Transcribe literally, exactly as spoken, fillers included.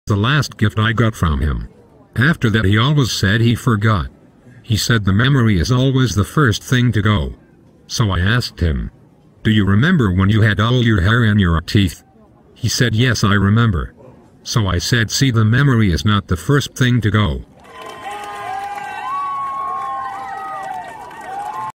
the last gift I got from him. After that he always said he forgot. He said the memory is always the first thing to go. So I asked him, "Do you remember when you had all your hair in your teeth?" He said, "Yes, I remember." So I said, "See, the memory is not the first thing to go.